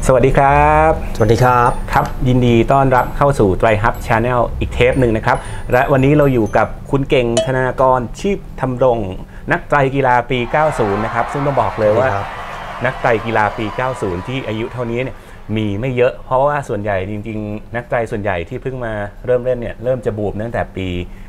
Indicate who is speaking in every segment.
Speaker 1: สวัสดีครับ
Speaker 2: สวัสดีครับ
Speaker 1: ครับยินดีต้อนรับเข้าสู่ไตรฮับชาแนลอีกเทปหนึ่งนะครับและวันนี้เราอยู่กับคุณเก่งธนากรชีพธำรงนักไตรกีฬาปี 90 นะครับซึ่งต้องบอกเลยว่านักไตรกีฬาปี 90 ที่อายุเท่านี้เนี่ยมีไม่เยอะเพราะว่าส่วนใหญ่จริงๆนักไตรส่วนใหญ่ที่เพิ่งมาเริ่มเล่นเนี่ยเริ่มจะบูมตั้งแต่ปี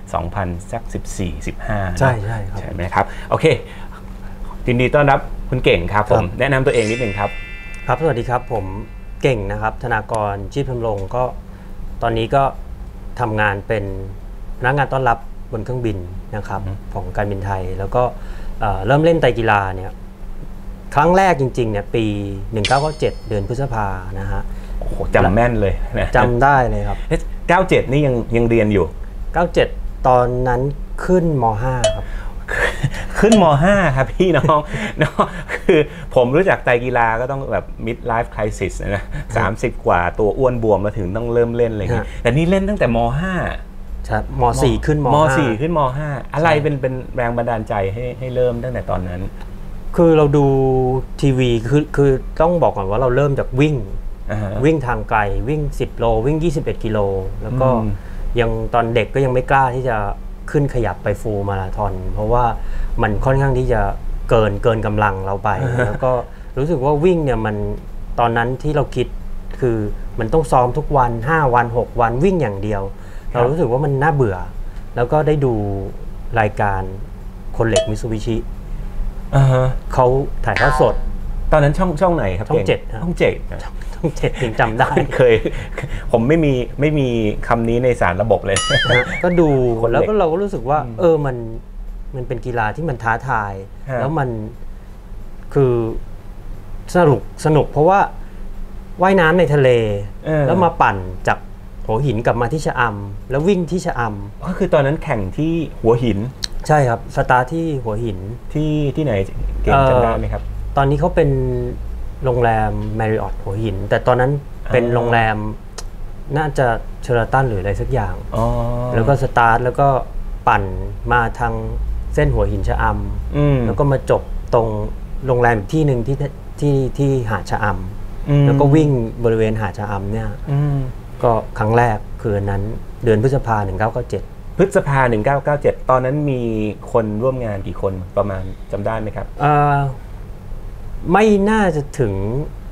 Speaker 1: 2014-15
Speaker 2: ใช่ใช่ครับ
Speaker 1: ใช่ไหมครับโอเคยินดีต้อนรับคุณเก่งครับผมแนะนำตัวเองนิดนึงครับ
Speaker 2: ครับสวัสดีครับผมเก่งนะครับธนากรชีพธำรงก็ตอนนี้ก็ทำงานเป็นพนักงานต้อนรับบนเครื่องบินนะครับของการบินไทยแล้วก็เริ่มเล่นไตรกีฬาเนี่ยครั้งแรกจริงๆเนี่ยปี1997เดือนพฤษภานะฮะ
Speaker 1: โอ้โหจำแม่นเลยนะ
Speaker 2: จำได้เลยครับ
Speaker 1: 97นี่ยังเรียนอยู่
Speaker 2: 97ตอนนั้นขึ้นม.5 ครับ
Speaker 1: ขึ้นม.5 ครับพี่น้องคือผมรู้จักไตรกีฬาก็ต้องแบบ mid life crisis นะ30 กว่าตัวอ้วนบวมมาถึงต้องเริ่มเล่นอะไรอย่างนี้แต่นี่เล่นตั้งแต่ม.5
Speaker 2: ใช่ม.4 ขึ้นม
Speaker 1: .4 ขึ้นม.5 อะไรเป็นแรงบันดาลใจให้เริ่มตั้งแต่ตอนนั้น
Speaker 2: คือเราดูทีวีคือต้องบอกก่อนว่าเราเริ่มจากวิ่งทางไกลวิ่ง10 โลวิ่ง21 กิโลแล้วก็ยังตอนเด็กก็ยังไม่กล้าที่จะขึ้นขยับไปฟูลมาราธอนเพราะว่ามันค่อนข้างที่จะเกินกำลังเราไป แล้วก็รู้สึกว่าวิ่งเนี่ยมันตอนนั้นที่เราคิดคือมันต้องซ้อมทุกวัน5 วัน6 วันวิ่งอย่างเดียวเรารู้สึกว่ามันน่าเบื่อแล้วก็ได้ดูรายการคนเหล็กมิตซูบิชิเขาถ่ายทอดสด
Speaker 1: ตอนนั้นช่องไหนครับ
Speaker 2: ช่อง7
Speaker 1: ช่อง7
Speaker 2: ถึงจำได้
Speaker 1: เคยผมไม่มีคำนี้ในสารระบบเลย
Speaker 2: ก็ดูแล้วก็เราก็รู้สึกว่ามันเป็นกีฬาที่มันท้าทายแล้วมันคือสนุกเพราะว่าว่ายน้ำในทะเลแล้วมาปั่นจากหัวหินกลับมาที่ชะอำแล้ววิ่งที่ชะอำ
Speaker 1: ก็คือตอนนั้นแข่งที่หัวหิน
Speaker 2: ใช่ครับสตาร์ทที่หัวหิน
Speaker 1: ที่ไหนเก่งจำได้ไหมครับ
Speaker 2: ตอนนี้เขาเป็นโรงแรม Marriott หัวหินแต่ตอนนั้นเป็นโรงแรมน่าจะเชอราตันหรืออะไรสักอย่างแล้วก็สตาร์ทแล้วก็ปั่นมาทางเส้นหัวหินชะอำแล้วก็มาจบตรงโรงแรมอีกที่หนึ่งที่หาดชะอำแล้วก็วิ่งบริเวณหาดชะอำเนี่ยก็ครั้งแรกคือนั้นเดือนพฤษภา1997
Speaker 1: พฤษภา1997ตอนนั้นมีคนร่วมงานกี่คนประมาณจำได้ไหมครับ
Speaker 2: ไม่น่าจะถึง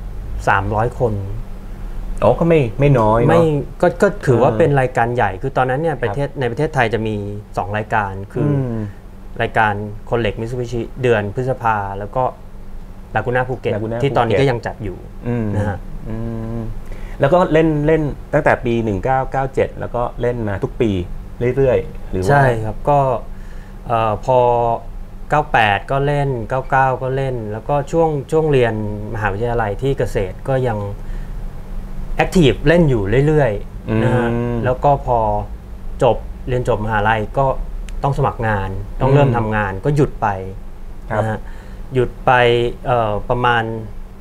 Speaker 2: 300 คน
Speaker 1: อ๋อก็ไม่น้อยเนาะ
Speaker 2: ก็ถือว่าเป็นรายการใหญ่คือตอนนั้นเนี่ยในประเทศไทยจะมี2รายการคือรายการคนเหล็กมิตซูบิชิเดือนพฤษภาแล้วก็ลากูน่าภูเก็ตที่ตอนนี้ก็ยังจัดอยู่นะฮะ
Speaker 1: แล้วก็เล่นตั้งแต่ปี1997แล้วก็เล่นมาทุกปีเรื่อยๆหรือว่า
Speaker 2: ใช่ครับก็พอ98ก็เล่น99ก็เล่นแล้วก็ช่วงเรียนมหาวิทยาลัยที่เกษตรก็ยังแอคทีฟเล่นอยู่เรื่อยๆนะฮะแล้วก็พอเรียนจบมหาลัยก็ต้องสมัครงานต้องเริ่มทำงานก็หยุดไปนะฮะหยุดไปประมาณ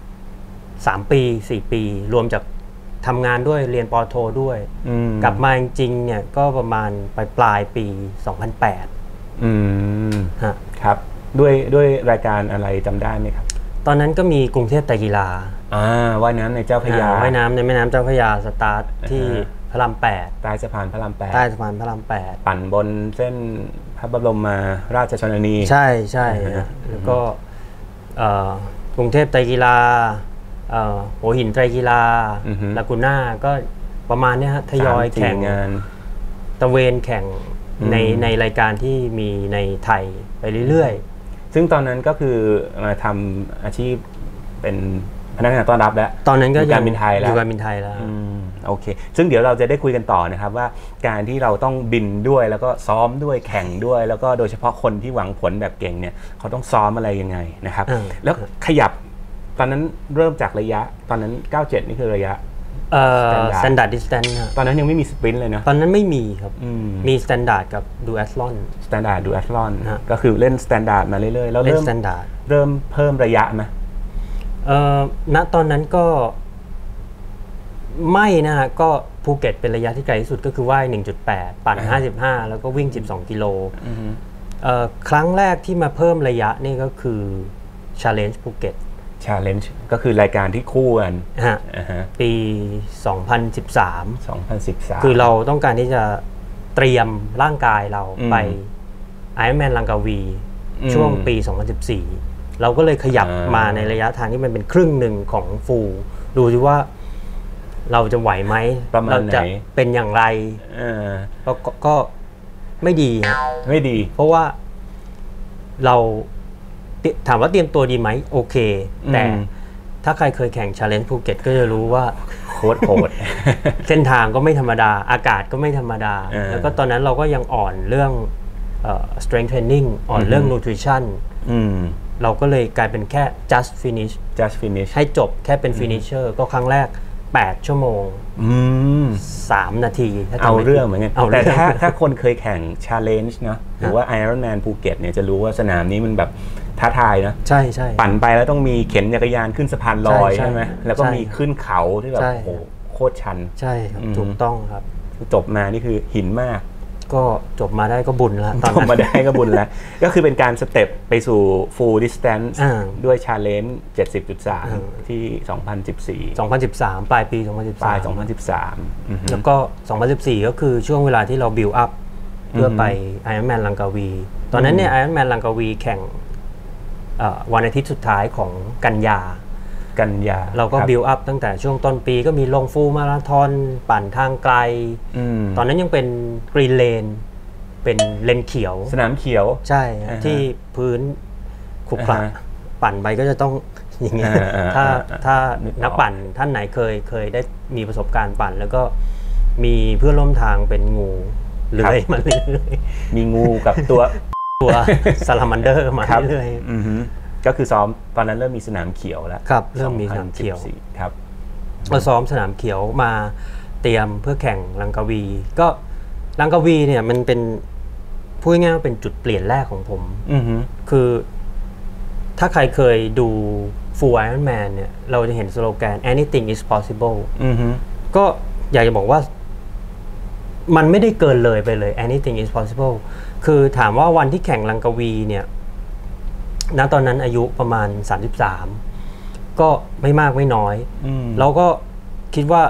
Speaker 2: 3 ปี4 ปีรวมจากทำงานด้วยเรียนป.โทด้วยกลับมาจริงๆเนี่ยก็ประมาณปลายปี2008
Speaker 1: ครับด้วยรายการอะไรจำได้ไหมครับ
Speaker 2: ตอนนั้นก็มีกรุงเทพไตรกีฬา
Speaker 1: ว่ายน้ำในเจ้าพระยา
Speaker 2: ว่ายน้ำในแม่น้ำเจ้าพระยาสตาร์ทที่พระราม8
Speaker 1: ใต้สะพานพระราม8
Speaker 2: ใต้สะพานพระราม8
Speaker 1: ปั่นบนเส้นพระบรมราชชนนี
Speaker 2: ใช่แล้วก็กรุงเทพไตรกีฬาหัวหินไตรกีฬาลากูน่าก็ประมาณนี้ฮะทยอยแข่ง
Speaker 1: งาน
Speaker 2: ตะเวนแข่งในรายการที่มีในไทยไปเรื่อย
Speaker 1: ๆซึ่งตอนนั้นก็คือมาทำอาชีพเป็นพนักงานต้อนรับแล้ว
Speaker 2: ตอนนั้นก็
Speaker 1: อยู่การบินไทยแล้วโอเคซึ่งเดี๋ยวเราจะได้คุยกันต่อนะครับว่าการที่เราต้องบินด้วยแล้วก็ซ้อมด้วยแข่งด้วยแล้วก็โดยเฉพาะคนที่หวังผลแบบเก่งเนี่ยเขาต้องซ้อมอะไรยังไงนะครับแล้วขยับตอนนั้นเริ่มจากระยะตอนนั้น97นี่คือระยะ
Speaker 2: standard distance
Speaker 1: ตอนนั้นยังไม่มีสปรินต์เลยนะ
Speaker 2: ตอนนั้นไม่มีครับมี standard กับ duathlon
Speaker 1: duathlon ก็คือเล่น standard มาเรื่อยๆแล้วเริ่มเพิ่มระยะไหม
Speaker 2: ณตอนนั้นก็ไม่นะฮะก็ภูเก็ตเป็นระยะที่ไกลที่สุดก็คือว่าย 1.8 ปั่น 55 แล้วก็วิ่ง 12 กิโลครั้งแรกที่มาเพิ่มระยะนี่ก็คือ challenge ภูเก็ต
Speaker 1: Challenge ก็คือรายการที่คู่กัน
Speaker 2: ปี 2013 คือเราต้องการที่จะเตรียมร่างกายเราไป Ironman ลังกาวีช่วงปี 2014 เราก็เลยขยับมาในระยะทางที่มันเป็นครึ่งหนึ่งของฟูลดูสิว่าเราจะไหวไหมเราจะเป็นอย่างไรก็ไม่ดีเพราะว่าเราถามว่าเตรียมตัวดีไหมโอเคแต่ถ้าใครเคยแข่ง Challenge ภูเก็ตก็จะรู้ว่า
Speaker 1: โคตรโหด
Speaker 2: เส้นทางก็ไม่ธรรมดาอากาศก็ไม่ธรรมดาแล้วก็ตอนนั้นเราก็ยังอ่อนเรื่อง strength training อ่อนเรื่อง nutrition เราก็เลยกลายเป็นแค่ just finish ให้จบแค่เป็น finisher ก็ครั้งแรก8 ชั่วโมง3 นาที
Speaker 1: เอาเรื่องเหมือนกันแต่ถ้าคนเคยแข่ง Challenge นะหรือว่า Ironman ภูเก็ตเนี่ยจะรู้ว่าสนามนี้มันแบบท้าทายนะ
Speaker 2: ใช่
Speaker 1: ปั่นไปแล้วต้องมีเข็นจักรยานขึ้นสะพานลอยใช่ไหมแล้วก็มีขึ้นเขาที่แบบโอ้โคตรชัน
Speaker 2: ใช่ครับถูกต้องครับ
Speaker 1: จบมานี่คือหินมาก
Speaker 2: ก็จบมาได้ก็บุญแล้ว
Speaker 1: จบมาได้ก็บุญแล้วก็คือเป็นการสเต็ปไปสู่ full distance ด้วย challenge 70.3 ที่
Speaker 2: 2013 ปลายปี
Speaker 1: 2013
Speaker 2: แล้วก็ 2014 ก็คือช่วงเวลาที่เรา build up เพื่อไป Ironman ลังกาวีตอนนั้นเนี่ย Ironman ลังกาวีแข่งวันอาทิตย์สุดท้ายของกันยาเราก็ build up ตั้งแต่ช่วงต้นปีก็มีลงฟูลมาราธอนปั่นทางไกลตอนนั้นยังเป็นกรีนเลนเป็นเลนเขียว
Speaker 1: สนามเขียว
Speaker 2: ใช่ที่พื้นขรุขระปั่นไปก็จะต้องอย่างเงี้ยถ้านักปั่นท่านไหนเคยได้มีประสบการณ์ปั่นแล้วก็มีเพื่อนร่วมทางเป็นงูเลื้อยมาเรื่อย
Speaker 1: มีงูกับตัว
Speaker 2: ซาลามันเดอร์มาเรื่อย
Speaker 1: ก็คือซ้อมตอนนั้นเริ่มมีสนามเขียวแล้ว
Speaker 2: ครับเริ่มมีสนามเขียว
Speaker 1: ครับ
Speaker 2: เราซ้อมสนามเขียวมาเตรียมเพื่อแข่งลังกาวีก็ลังกาวีเนี่ยมันเป็นพูดง่ายๆว่าเป็นจุดเปลี่ยนแรกของผมคือถ้าใครเคยดู Full Ironman เนี่ยเราจะเห็นสโลแกน anything is possible ก็อยากจะบอกว่ามันไม่ได้เกินเลยไปเลย anything is possible คือถามว่าวันที่แข่งลังกาวีเนี่ยณตอนนั้นอายุประมาณ33ก็ไม่มากไม่น้อยเราก็คิดว่า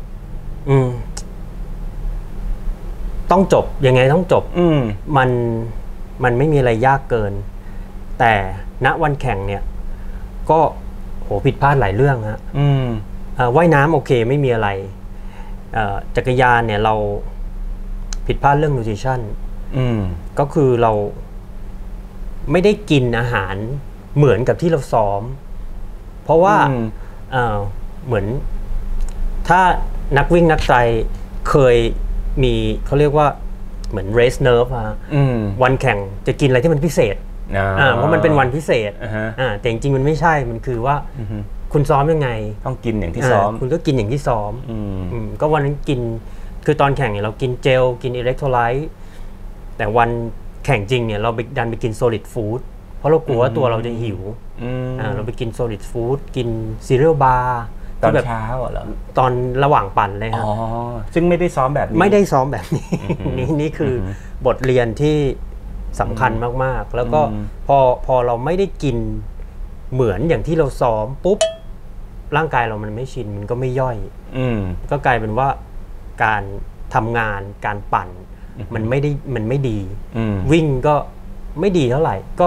Speaker 2: ต้องจบยังไงต้องจบมันไม่มีอะไรยากเกินแต่ณวันแข่งเนี่ยก็โหผิดพลาดหลายเรื่องฮะว่ายน้ำโอเคไม่มีอะไรจักรยานเนี่ยเราผิดพลาดเรื่อง nutrition ก็คือเราไม่ได้กินอาหารเหมือนกับที่เราซ้อมเพราะว่าเหมือนถ้านักวิ่งนักไตรเคยมีเขาเรียกว่าเหมือน race nerve วันแข่งจะกินอะไรที่มันพิเศษเพราะมันเป็นวันพิเศษแต่จริงๆมันไม่ใช่มันคือว่าคุณซ้อมยังไง
Speaker 1: ต้องกินอย่างที่ซ้อม
Speaker 2: คุณก็กินอย่างที่ซ้อมก็วันนั้นกินคือตอนแข่งเนี่ยเรากินเจลกินอิเล็กโทรไลต์แต่วันแข่งจริงเนี่ยเราดันไปกิน solid food เพราะเรากลัวว่าตัวเราจะหิวเราไปกิน solid food กินซีเรียลบาร์
Speaker 1: ตอนเช้าเหรอ
Speaker 2: ตอนระหว่างปั่นเลยครับ
Speaker 1: ซึ่งไม่ได้ซ้อมแบบนี้
Speaker 2: ไม่ได้ซ้อมแบบนี้นี่คือบทเรียนที่สำคัญมากๆแล้วก็พอเราไม่ได้กินเหมือนอย่างที่เราซ้อมปุ๊บร่างกายเรามันไม่ชินมันก็ไม่ย่อยก็กลายเป็นว่าการทำงานการปั่นมันไม่ดีวิ่งก็ไม่ดีเท่าไหร่ก็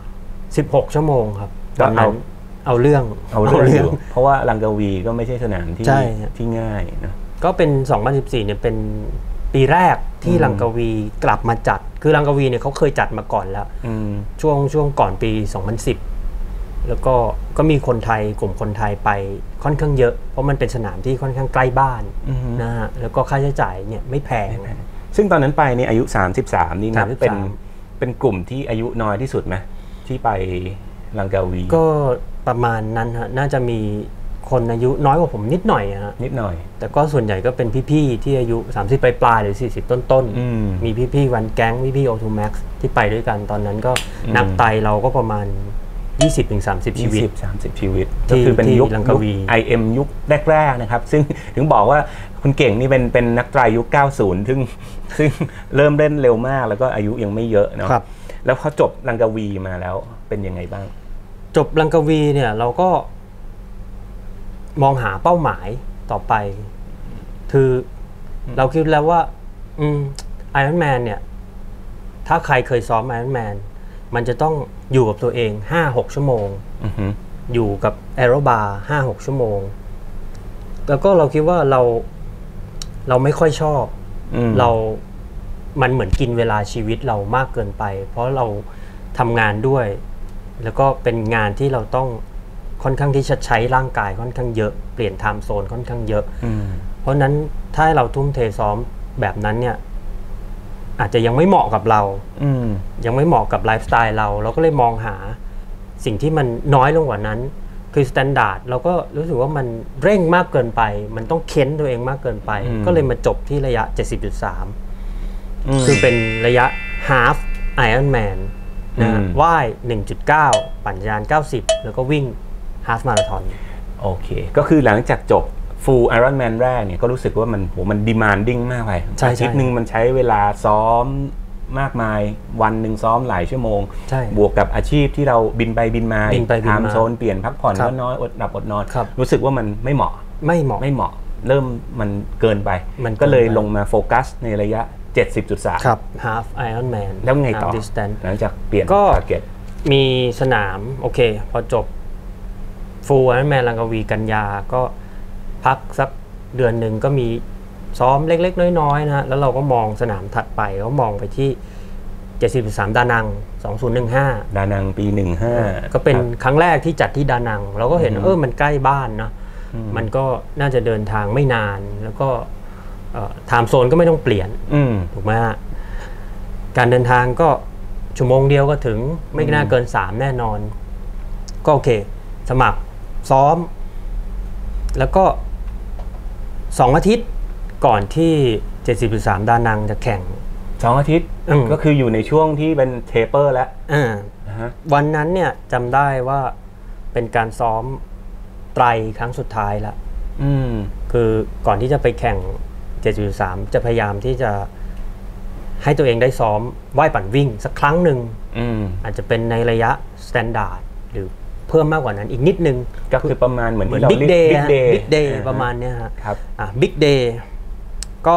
Speaker 2: 16 ชั่วโมงครับตอนนั้นเอาเรื่อง
Speaker 1: เพราะว่าลังกาวีก็ไม่ใช่สนามที่ง่ายนะ
Speaker 2: ก็เป็น2014เนี่ยเป็นปีแรกที่ลังกาวีกลับมาจัดคือลังกาวีเนี่ยเขาเคยจัดมาก่อนแล้วช่วงก่อนปี 2010แล้วก็มีคนไทยกลุ่มคนไทยไปค่อนข้างเยอะเพราะมันเป็นสนามที่ค่อนข้างใกล้บ้านนะฮะแล้วก็ค่าใช้จ่ายเนี่ยไม่แพง
Speaker 1: ซึ่งตอนนั้นไปนี่อายุ33นี่นับเป็นกลุ่มที่อายุน้อยที่สุดไหมที่ไปลังกาวี
Speaker 2: ก็ประมาณนั้นฮะน่าจะมีคนอายุน้อยกว่าผมนิดหน่อยฮะ
Speaker 1: นิดหน่อย
Speaker 2: แต่ก็ส่วนใหญ่ก็เป็นพี่ๆที่อายุ30ปลายๆหรือ40ต้นๆมีพี่ๆวันแก๊งพี่ๆ O2 Max ที่ไปด้วยกันตอนนั้นก็นักไตเราก็ประมาณ20-30 ชีวิต
Speaker 1: 30 ชีวิตก็คือเป็นยุค IM ยุคแรกๆนะครับซึ่งถึงบอกว่าคุณเก่งนี่เป็นนักไตรยุค90ซึ่งเริ่มเล่นเร็วมากแล้วก็อายุยังไม่เยอะเนาะแล้วเขาจบลังกาวีมาแล้วเป็นยังไงบ้าง
Speaker 2: จบลังกาวีเนี่ยเราก็มองหาเป้าหมายต่อไปคือเราคิดแล้วว่าไอรอนแมนเนี่ยถ้าใครเคยซ้อมไอรอนแมนมันจะต้องอยู่กับตัวเอง 5-6 ชั่วโมงอยู่กับแอโรบาร์ 5-6 ชั่วโมงแล้วก็เราคิดว่าเราไม่ค่อยชอบมันเหมือนกินเวลาชีวิตเรามากเกินไปเพราะเราทำงานด้วยแล้วก็เป็นงานที่เราต้องค่อนข้างที่จะใช้ร่างกายค่อนข้างเยอะเปลี่ยนไทม์โซนค่อนข้างเยอะเพราะนั้นถ้าเราทุ่มเทซ้อมแบบนั้นเนี่ยอาจจะยังไม่เหมาะกับเรายังไม่เหมาะกับไลฟ์สไตล์เราก็เลยมองหาสิ่งที่มันน้อยลงกว่านั้นคือสแตนดาร์ดเราก็รู้สึกว่ามันเร่งมากเกินไปมันต้องเค้นตัวเองมากเกินไปก็เลยมาจบที่ระยะ 70.3 คือเป็นระยะ half Ironman นะว่าย 1.9 ปั่นจักรยาน 90 แล้วก็วิ่ง half marathon
Speaker 1: โอเคก็คือหลังจากจบ full Ironman แรกเนี่ยก็รู้สึกว่ามัน demanding มากไปอาทิตย์นึงมันใช้เวลาซ้อมมากมายวันหนึ่งซ้อมหลายชั่วโมงบวกกับอาชีพที่เราบินไปบินมาไทม์โซนเปลี่ยนพักผ่อนก็น้อยอดหลับอดนอนรู้สึกว่ามันไม่เหมาะเริ่มมันเกินไปมันก็เลยลงมาโฟกัสในระยะ 70.3
Speaker 2: ครับ half Ironman
Speaker 1: แล้วไงต่อหลังจากเปลี่ยน target
Speaker 2: มีสนามโอเคพอจบ full Ironman ลังกาวีกันยาก็พักสักเดือนหนึ่งก็มีซ้อมเล็กๆน้อยๆนะฮะแล้วเราก็มองสนามถัดไปก็มองไปที่ 70.3 ดานัง 2015
Speaker 1: ดานังปี 15
Speaker 2: ก็เป็นครั้งแรกที่จัดที่ดานังเราก็เห็นมันใกล้บ้านนะมันก็น่าจะเดินทางไม่นานแล้วก็ไทม์โซนก็ไม่ต้องเปลี่ยนถูกไหมฮะการเดินทางก็ชั่วโมงเดียวก็ถึงไม่น่าเกิน3แน่นอนก็โอเคสมัครซ้อมแล้วก็2 อาทิตย์ก่อนที่ 70.3 ดานังจะแข่ง
Speaker 1: 2 อาทิตย์ก็คืออยู่ในช่วงที่เป็นเทเปอร์แล้ว
Speaker 2: วันนั้นเนี่ยจำได้ว่าเป็นการซ้อมไตรครั้งสุดท้ายแล้วคือก่อนที่จะไปแข่ง 7.3 จะพยายามที่จะให้ตัวเองได้ซ้อมว่ายปั่นวิ่งสักครั้งหนึ่งอาจจะเป็นในระยะสแตนดาร์ดหรือเพิ่มมากกว่านั้นอีกนิดนึง
Speaker 1: ก็คือประมาณเหมือนที่เรา
Speaker 2: บิ๊กเดย์ประมาณนี้ครับบิ๊กเดย์ก็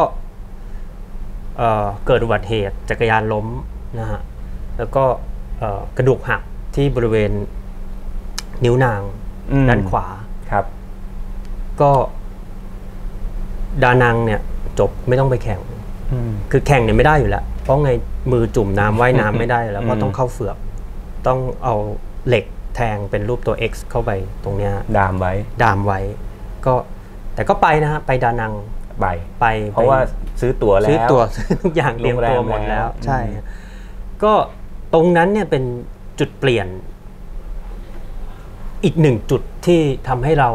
Speaker 2: เกิดอุบัติเหตุจักรยานล้มนะฮะแล้วก็กระดูกหักที่บริเวณนิ้วนางด้านขวา
Speaker 1: ครับ
Speaker 2: ก็ดานังเนี่ยจบไม่ต้องไปแข่งคือแข่งเนี่ยไม่ได้อยู่แล้วเพราะไงมือจุ่มน้ำว่ายน้ำไม่ได้แล้วก็ต้องเข้าเฟือกต้องเอาเหล็กแทงเป็นรูปตัว X เข้าไปตรงเนี้ย
Speaker 1: ดามไว้
Speaker 2: ก็แต่ก็ไปนะฮะไปดานังไป
Speaker 1: เพราะว่าซื้อตั๋วแล้ว
Speaker 2: ซื้อทุกอย่างเรียงตัวหมดแล้วใช่ก็ตรงนั้นเนี่ยเป็นจุดเปลี่ยนอีก1 จุดที่ทำให้เรา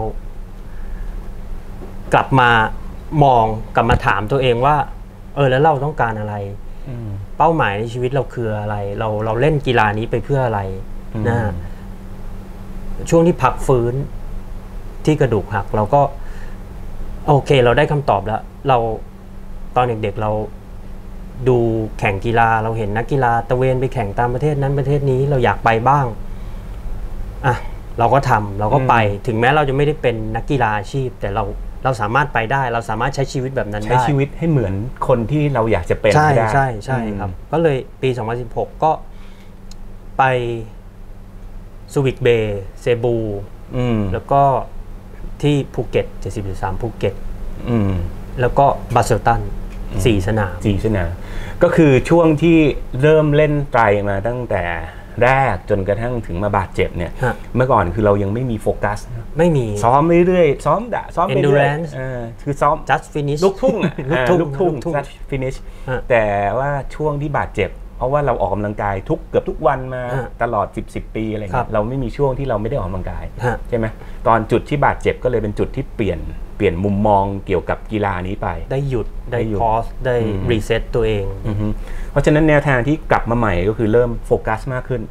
Speaker 2: กลับมากลับมาถามตัวเองว่าแล้วเราต้องการอะไรเป้าหมายในชีวิตเราคืออะไรเราเล่นกีฬานี้ไปเพื่ออะไรนะช่วงที่พักฟื้นที่กระดูกหักเราก็โอเคเราได้คำตอบแล้วเราตอนเด็กๆเราดูแข่งกีฬาเราเห็นนักกีฬาตะเวนไปแข่งตามประเทศนั้นประเทศนี้เราอยากไปบ้างเราก็ทำเราก็ไปถึงแม้เราจะไม่ได้เป็นนักกีฬาอาชีพแต่เราสามารถไปได้เราสามารถใช้ชีวิตแบบนั้นได้
Speaker 1: ใช้ชีวิตให้เหมือนคนที่เราอยากจะเป็นได้
Speaker 2: ใช่ครับก็เลยปี 2016 ก็ไปซูวิกเบย์เซบูแล้วก็ที่ภูเก็ต 70.3 ภูเก็ตแล้วก็บาเซลตัน4 สนาม
Speaker 1: ก็คือช่วงที่เริ่มเล่นไตรมาตั้งแต่แรกจนกระทั่งถึงมาบาดเจ็บเนี่ยเมื่อก่อนคือเรายังไม่มีโฟกัส
Speaker 2: ไม่มี
Speaker 1: ซ้อมเรื่อยๆซ้อมไปเรื่อยคือซ้อม
Speaker 2: just finish
Speaker 1: ลูกทุ่ง just finish แต่ว่าช่วงที่บาดเจ็บเพราะว่าเราออกกำลังกายเกือบทุกวันมาตลอด10 ปีอะไรเงี้ยเราไม่มีช่วงที่เราไม่ได้ออกกำลังกายใช่ไหมตอนจุดที่บาดเจ็บก็เลยเป็นจุดที่เปลี่ยนมุมมองเกี่ยวกับกีฬานี้ไป
Speaker 2: ได้หยุดได้พอสได้รีเซ็ตตัวเอง
Speaker 1: เพราะฉะนั้นแนวทางที่กลับมาใหม่ก็คือเริ่มโฟกัสมากขึ้น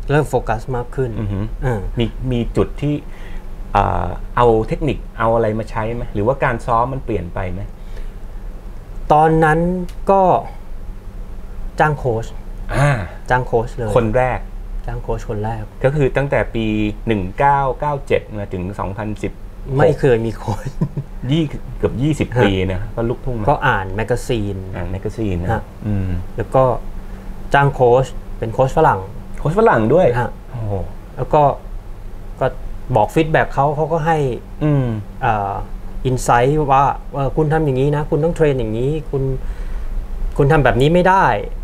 Speaker 1: มีจุดที่เอาเทคนิคเอาอะไรมาใช้ไหมหรือว่าการซ้อมมันเปลี่ยนไปไหม
Speaker 2: ตอนนั้นก็จ้างโค้ชเลย
Speaker 1: คนแรก
Speaker 2: จ้างโค้ชคนแรก
Speaker 1: ก็คือตั้งแต่ปี1997มาถึง2010
Speaker 2: ไม่เคยมีโค้ช
Speaker 1: เกือบ20 ปีนะก็ลุกทุ่ง
Speaker 2: ก็อ่านแมกกาซีน
Speaker 1: นะ
Speaker 2: แล้วก็จ้างโค้ชเป็นโค้ชฝรั่ง
Speaker 1: ด้วย
Speaker 2: แล้วก็บอกฟีดแบ็กเขาก็ให้อินไซต์ว่าคุณทำอย่างนี้นะคุณต้องเทรนอย่างนี้คุณทำแบบนี้ไม่ได้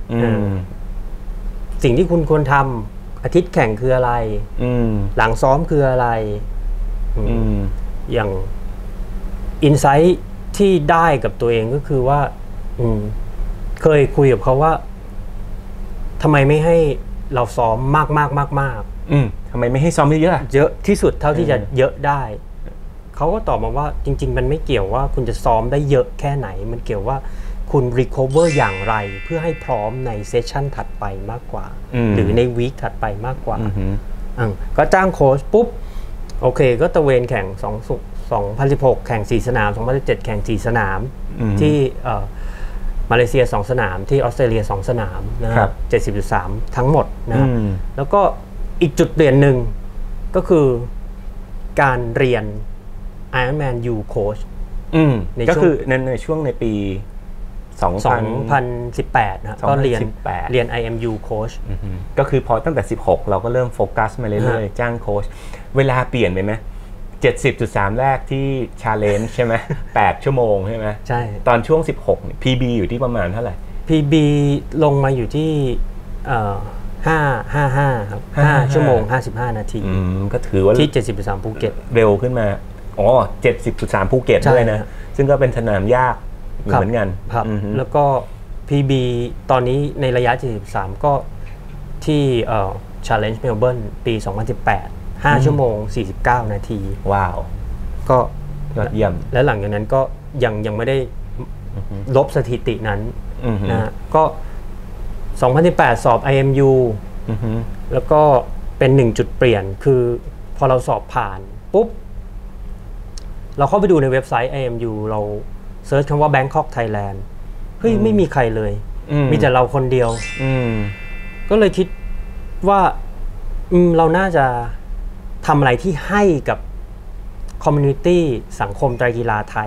Speaker 2: สิ่งที่คุณควรทำอาทิตย์แข่งคืออะไรหลังซ้อมคืออะไรอย่างอินไซต์ที่ได้กับตัวเองก็คือว่าเคยคุยกับเขาว่าทำไมไม่ให้เราซ้อมมาก
Speaker 1: ทำไมไม่ให้ซ้อมเยอะ
Speaker 2: ที่สุดเท่าที่จะเยอะได้เขาก็ตอบมาว่าจริงๆมันไม่เกี่ยวว่าคุณจะซ้อมได้เยอะแค่ไหนมันเกี่ยวว่าคุณรีคอเวอร์อย่างไรเพื่อให้พร้อมในเซสชั่นถัดไปมากกว่าหรือในวีคถัดไปมากกว่าก็จ้างโค้ชปุ๊บโอเคก็ตะเวนแข่ง2016แข่ง4สนาม2017แข่ง4สนามที่มาเลเซีย2สนามที่ออสเตรเลีย2สนามนะครับ 70.3 ทั้งหมดนะครับแล้วก็อีกจุดเปลี่ยนหนึ่งก็คือการเรียน Ironman U Coach
Speaker 1: ก็คือในช่วงในปี
Speaker 2: 2018นะก็เรียน IMU Coach
Speaker 1: ก็คือพอตั้งแต่16เราก็เริ่มโฟกัสมาเรื่อยๆจ้างโค้ชเวลาเปลี่ยนไปไหม70.3 แรกที่ Challenge ใช่ไหม8 ชั่วโมงใช่ไหม
Speaker 2: ใช่
Speaker 1: ตอนช่วง16 PB อยู่ที่ประมาณเท่าไหร่
Speaker 2: PB ลงมาอยู่ที่5ชั่วโมง55 นาที
Speaker 1: ก็ถือว่า
Speaker 2: ที่ 70.3 ภูเก็ต
Speaker 1: เร็วขึ้นมา70.3 ภูเก็ตด้วยนะซึ่งก็เป็นสนามยากเหมือนกัน
Speaker 2: ครับแล้วก็ PB ตอนนี้ในระยะ73ก็ที่Challenge Melbourne ปี 2018 5 ชั่วโมง 49 นาที
Speaker 1: ว้าว
Speaker 2: ก็
Speaker 1: ยอดเยี่ยม
Speaker 2: และหลังจากนั้นก็ยังไม่ได้ลบสถิตินั้นนะก็2018สอบ IMU แล้วก็เป็น1จุดเปลี่ยนคือพอเราสอบผ่านปุ๊บเราเข้าไปดูในเว็บไซต์ IMU เราเซิร์ชคำว่า Bangkok Thailand เฮ้ยไม่มีใครเลยมีแต่เราคนเดียวก็เลยคิดว่าเราน่าจะทำอะไรที่ให้กับคอมมูนิตี้สังคมไตรกีฬาไทย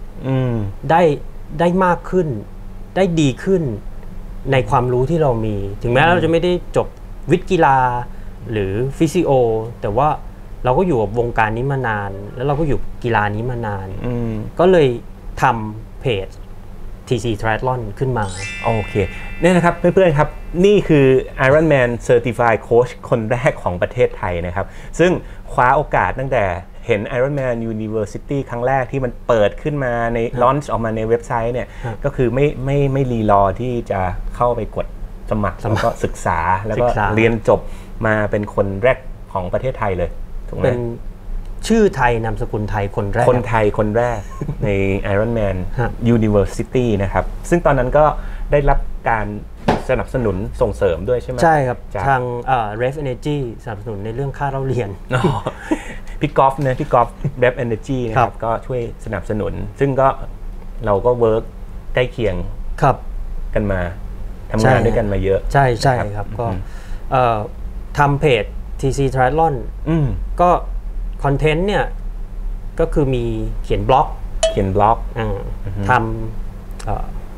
Speaker 2: ได้มากขึ้นได้ดีขึ้นในความรู้ที่เรามีถึงแม้เราจะไม่ได้จบวิทย์กีฬาหรือฟิสิโอแต่ว่าเราก็อยู่กับวงการนี้มานานแล้วเราก็อยู่กีฬานี้มานานก็เลยทำเพจ TC Triathlon ขึ้นมา
Speaker 1: โอเคเนี่ยนะครับเพื่อนๆครับนี่คือ Ironman Certified Coach คนแรกของประเทศไทยนะครับซึ่งคว้าโอกาสตั้งแต่เห็น Ironman University ครั้งแรกที่มันเปิดขึ้นมาในลอนช์ออกมาในเว็บไซต์เนี่ยก็คือไม่รีรอที่จะเข้าไปกดสมัครแล้วก็ศึกษาแล้วก็เรียนจบมาเป็นคนแรกของประเทศไทยเลยถูกไหม
Speaker 2: เป็นชื่อไทยนามสกุลไทยคนแรก
Speaker 1: คนไทยคนแรกใน Ironman University นะครับซึ่งตอนนั้นก็ได้รับการสนับสนุนส่งเสริมด้วยใช่ไหม
Speaker 2: ใช่ครับทางRev Energy สนับสนุนในเรื่องค่าเล่าเรียน
Speaker 1: พี่กอล์ฟนะพี่กอล์ฟ Rev Energy นะครับก็ช่วยสนับสนุนซึ่งก็เราก็เวิร์กใกล้เคียงกันมาทำงานด้วยกันมาเยอะ
Speaker 2: ใช่ใช่ครับก็ทำเพจ TC Triathlon ก็คอนเทนต์เนี่ยก็คือมีเขียนบล็อกทำ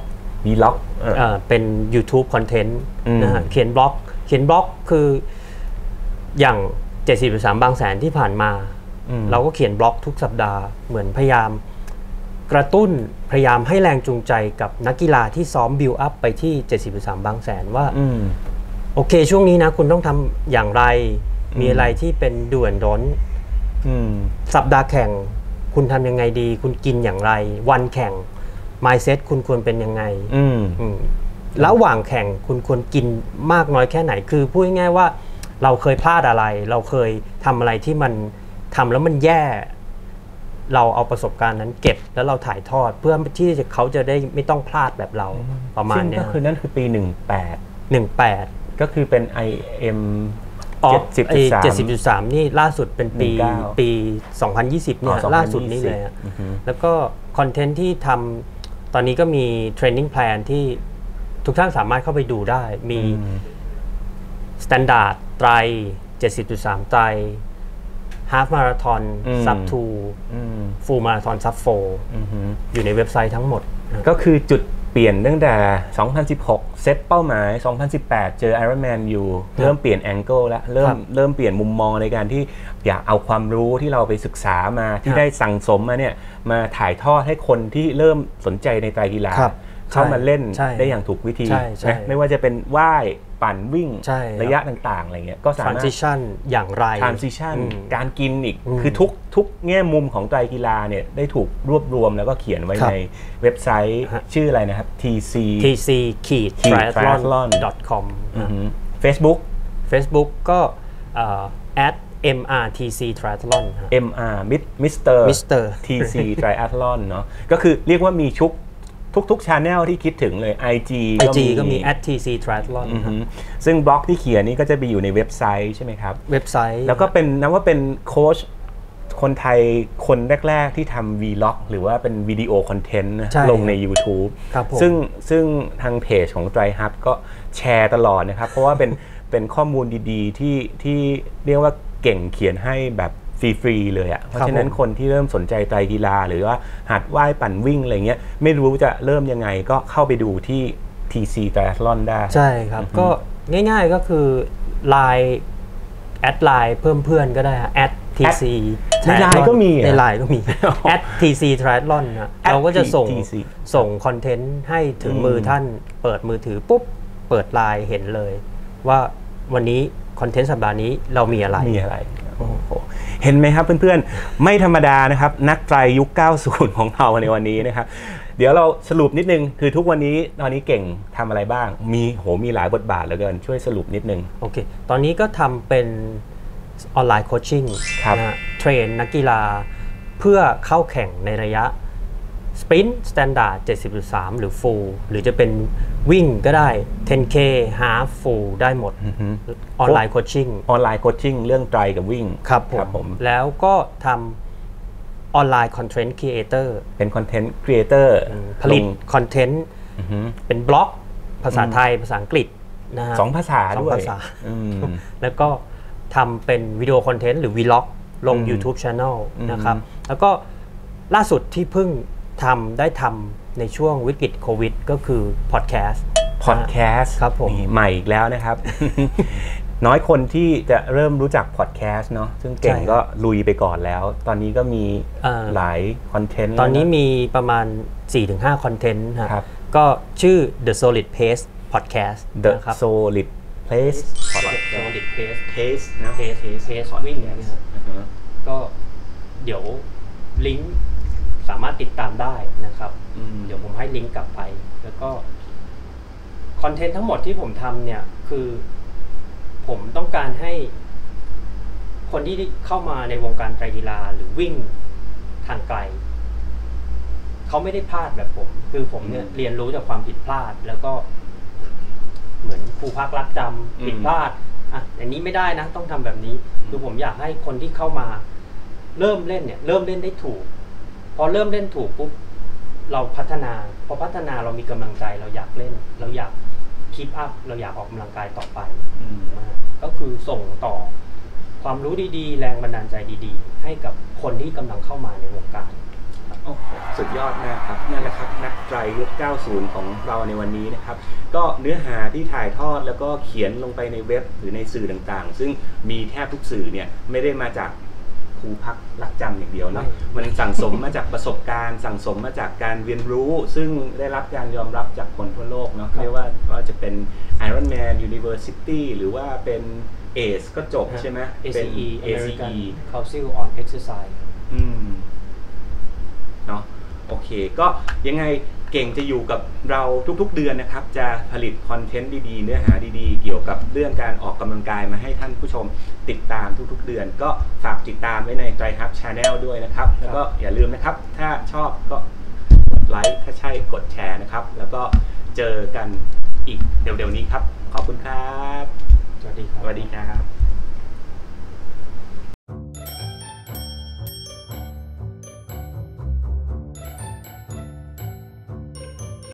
Speaker 2: vlog เป็น YouTube คอนเทนต์นะฮะเขียนบล็อกคืออย่าง70.3 บางแสนที่ผ่านมาเราก็เขียนบล็อกทุกสัปดาห์เหมือนพยายามกระตุ้นพยายามให้แรงจูงใจกับนักกีฬาที่ซ้อมบิลอัพไปที่70.3 บางแสนว่าโอเคช่วงนี้นะคุณต้องทำอย่างไรมีอะไรที่เป็นด่วนร้อนสัปดาห์แข่งคุณทำยังไงดีคุณกินอย่างไรวันแข่ง mindset คุณควรเป็นยังไงระหว่างแข่งคุณควรกินมากน้อยแค่ไหนคือพูดง่ายๆว่าเราเคยพลาดอะไรเราเคยทำอะไรที่มันทำแล้วมันแย่เราเอาประสบการณ์นั้นเก็บแล้วเราถ่ายทอดเพื่อที่เขาจะได้ไม่ต้องพลาดแบบเราประมาณนี้
Speaker 1: ก็คือนั่นคือปี18ก็คือเป็น IM
Speaker 2: 70.3 นี่ล่าสุดเป็นปี 2020 เนี่ยล่าสุดนี้เลยแล้วก็คอนเทนต์ที่ทำตอนนี้ก็มีเทรนนิ่งแพลนที่ทุกท่านสามารถเข้าไปดูได้มีสแตนดาร์ดไตร 70.3 ไตรฮาล์ฟมาราธอนซับ2ฟูลมาราธอนซับ4อยู่ในเว็บไซต์ทั้งหมด
Speaker 1: ก็คือจุดเปลี่ยนตั้งแต่ 2016 เซตเป้าหมาย 2018 เจอ Ironman อยู่เริ่มเปลี่ยนแองเกิลแล้วเริ่มเปลี่ยนมุมมองในการที่อยากเอาความรู้ที่เราไปศึกษามาที่ได้สั่งสมมาเนี่ยมาถ่ายทอดให้คนที่เริ่มสนใจในไตรกีฬาเข้ามาเล่นได้อย่างถูกวิธีไม่ว่าจะเป็นว่ายปั่นวิ่งระยะต่างๆอะไรเงี้ยก็สามารถ
Speaker 2: transition อย่างไร
Speaker 1: transition การกินอีกคือทุกแง่มุมของไตรกีฬาเนี่ยได้ถูกรวบรวมแล้วก็เขียนไว้ในเว็บไซต์ชื่ออะไรนะครับ
Speaker 2: tc-triathlon.com
Speaker 1: Facebook
Speaker 2: ก็@mrtc triathlon
Speaker 1: Mr TC triathlon เนาะก็คือเรียกว่ามีทุกชาแนลที่คิดถึงเลย IG
Speaker 2: ก็มี@tc triathlon
Speaker 1: ซึ่งบล็อกที่เขียนนี่ก็จะไปอยู่ในเว็บไซต์ใช่ไหมครับ
Speaker 2: เว็บไซต์
Speaker 1: แล้วก็เป็นนับว่าเป็นโค้ชคนไทยคนแรกๆที่ทำ Vlog หรือว่าเป็นวิดีโอคอนเทนต์ลงใน YouTube ซึ่งทางเพจของ Dry Hub ก็แชร์ตลอดนะครับเพราะว่าเป็นข้อมูลดีๆที่เรียกว่าเก่งเขียนให้แบบฟรีๆเลยอ่ะเพราะฉะนั้นคนที่เริ่มสนใจไตรกีฬาหรือว่าหัดว่ายปั่นวิ่งอะไรเงี้ยไม่รู้จะเริ่มยังไงก็เข้าไปดูที่ TC Triathlon ได้
Speaker 2: ใช่ครับก็ง่ายๆก็คือไลน์แอดไลน์เพิ่มเพื่อนก็ได้@tc
Speaker 1: ในไลน์ก็มี
Speaker 2: @tc triathlon นะเราก็จะส่งคอนเทนต์ให้ถึงมือท่านเปิดมือถือปุ๊บเปิดไลน์เห็นเลยว่าวันนี้คอนเทนต์สัปดาห์นี้เรามีอะไร
Speaker 1: เห็นไหมครับเพื่อนๆไม่ธรรมดานะครับนักไตรยุค 90 ของเราในวันนี้นะครับเดี๋ยวเราสรุปนิดนึงคือทุกวันนี้ตอนนี้เก่งทำอะไรบ้างมีหลายบทบาทเหลือเกินช่วยสรุปนิดนึง
Speaker 2: โอเคตอนนี้ก็ทำเป็นออนไลน์โคชชิ่งนะเทรนนักกีฬาเพื่อเข้าแข่งในระยะสปรินต์สแตนดาร์ด 70.3 หรือฟูลหรือจะเป็นวิ่งก็ได้ 10K half full ได้หมดออนไลน์โคชชิ่ง
Speaker 1: เรื่องไตรกับวิ่ง
Speaker 2: ครับผมแล้วก็ทำออนไลน์คอนเทนต์ครีเอเตอร์
Speaker 1: เป็นคอนเทนต์ครีเอเตอร์
Speaker 2: ผลิตคอนเทนต์เป็นบล็อกภาษาไทยภาษาอังกฤษนะฮะ
Speaker 1: 2 ภาษาด้วย
Speaker 2: แล้วก็ทำเป็นวิดีโอคอนเทนต์หรือวีล็อกลง YouTube Channel นะครับแล้วก็ล่าสุดที่เพิ่งได้ทำในช่วงวิกฤตโควิดก็คือพอดแคสต์
Speaker 1: ครับผมใหม่อีกแล้วนะครับ น้อยคนที่จะเริ่มรู้จักพอดแคสต์เนาะซึ่งเก่งก็ลุยไปก่อนแล้วตอนนี้ก็มีหลายคอนเทนต์
Speaker 2: ตอนนี้มีประมาณ 4-5 คอนเทนต์ครับก็ชื่อ The Solid Pace Podcast
Speaker 1: The Solid Pace
Speaker 2: Solid Pace นะ Pace วิ่งนะครับก็เดี๋ยวลิงก์สามารถติดตามได้นะครับเดี๋ยวผมให้ลิงก์กลับไปแล้วก็คอนเทนต์ทั้งหมดที่ผมทำเนี่ยคือผมต้องการให้คนที่เข้ามาในวงการไตรกีฬาหรือวิ่งทางไกลเขาไม่ได้พลาดแบบผมคือผมเนี่ยเรียนรู้จากความผิดพลาดแล้วก็เหมือนครูพักรักจำผิดพลาดอันนี้ไม่ได้นะต้องทำแบบนี้คือผมอยากให้คนที่เข้ามาเริ่มเล่นได้ถูกพอเริ่มเล่นถูกปุ๊บเราพัฒนาพอพัฒนาเรามีกำลังใจเราอยากเล่นเราอยากคีปอัพเราอยากออกกำลังกายต่อไปก็คือส่งต่อความรู้ดีๆแรงบันดาลใจดีๆให้กับคนที่กำลังเข้ามาในวงการ
Speaker 1: โอ้โหสุดยอดมากครับนั่นแหละครับนักไตรยุค 90 ของเราในวันนี้นะครับก็เนื้อหาที่ถ่ายทอดแล้วก็เขียนลงไปในเว็บหรือในสื่อต่างๆซึ่งมีแทบทุกสื่อเนี่ยไม่ได้มาจากครูพักรักจำอย่างเดียวนะมันสั่งสมมาจากประสบการณ์สั่งสมมาจากการเรียนรู้ซึ่งได้รับการยอมรับจากคนทั่วโลกเนาะไม่ว่าจะเป็น Ironman University หรือว่าเป็น ACE ก็จบใช่ไหมเป็น
Speaker 2: ACE Council on Exercise
Speaker 1: เนาะโอเคก็ยังไงเก่งจะอยู่กับเราทุกๆเดือนนะครับจะผลิตคอนเทนต์ดีๆเนื้อหาดีๆเกี่ยวกับเรื่องการออกกำลังกายมาให้ท่านผู้ชมติดตามทุกๆเดือนก็ฝากติดตามไว้ใน Dry Hub Channel ด้วยนะครับแล้วก็อย่าลืมนะครับถ้าชอบก็กดไลค์ถ้าใช่กดแชร์นะครับแล้วก็เจอกันอีกเดี๋ยวนี้ครับขอบคุณครับ
Speaker 2: สวัสดีครับ